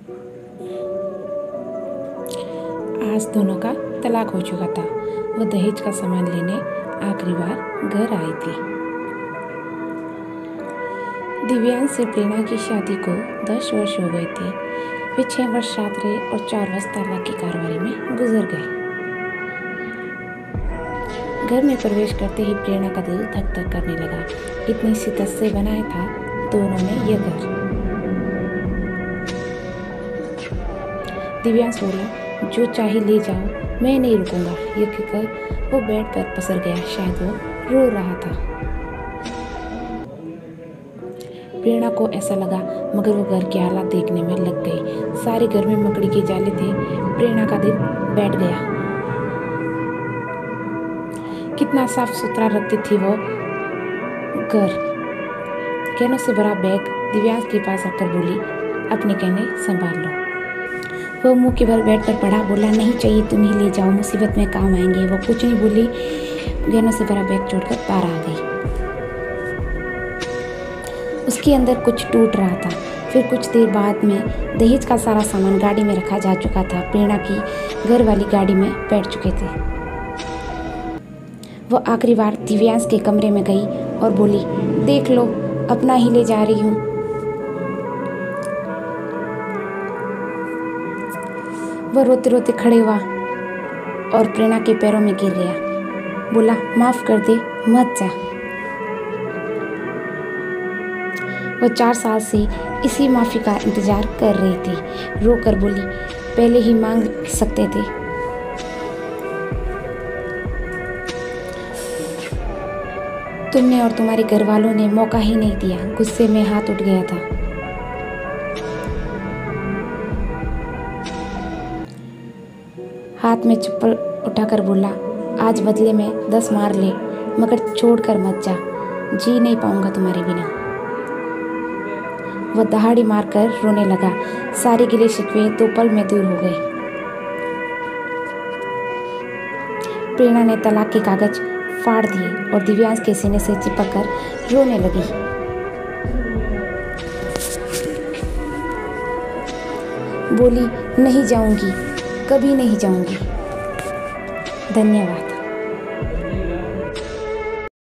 आज दोनों का तलाक हो चुका था। वो दहेज का सामान लेने आखिरी बार घर आई थी। दिव्यांश से प्रेरणा की शादी को 10 वर्ष हो गए थे। वे 6 वर्ष साथ रहे और 4 वर्ष तलाक की कार्रवाई में गुजर गए। घर में प्रवेश करते ही प्रेरणा का दिल धक धक करने लगा। इतनी शिद्दत से बनाया था दोनों ने यह घर। दिव्यांश बोला, जो चाहे ले जाओ, मैं नहीं रुकूंगा। ये कहकर वो बेड पर पसर गया। शायद वो रो रहा था। प्रेरणा को ऐसा लगा, मगर वो घर के हालात देखने में लग गई। सारे घर में मकड़ी के जाले थे। प्रेरणा का दिल बैठ गया। कितना साफ सुथरा रखती थी वो घर। गहनों से भरा बैग दिव्यांश के पास रखकर बोली, अपने गहने संभाल लो। वो मुंह के बल बेड पर पड़ा, बोला, नहीं चाहिए, तुम ही ले जाओ, मुसीबत में काम आएंगे। वो कुछ नहीं बोली, गहनों से भरा बैग छोड़कर बाहर आ गई। उसके अंदर कुछ टूट रहा था। फिर कुछ देर बाद में दहेज का सारा सामान गाड़ी में रखा जा चुका था। प्रेरणा की घर वाली गाड़ी में बैठ चुके थे। वो आखिरी बार दिव्यांश के कमरे में गई और बोली, देख लो, अपना ही ले जा रही हूँ। वह रोते रोते खड़े हुआ और प्रेरणा के पैरों में गिर गया। बोला, माफ कर दे, मत जा। वह 4 साल से इसी माफी का इंतजार कर रही थी। रोकर बोली, पहले ही मांग सकते थे। तुमने और तुम्हारे घर वालों ने मौका ही नहीं दिया। गुस्से में हाथ उठ गया था। हाथ में चप्पल उठाकर बोला, आज बदले में 10 मार ले, मगर छोड़कर मत जा। जी नहीं पाऊंगा तुम्हारे बिना। वह दहाड़ी मारकर रोने लगा। सारे गिले शिकवे 2 पल में दूर हो गए। प्रेरणा ने तलाक के कागज फाड़ दिए और दिव्यांश के सीने से चिपक कर रोने लगी। बोली, नहीं जाऊंगी, कभी नहीं जाऊंगी। धन्यवाद।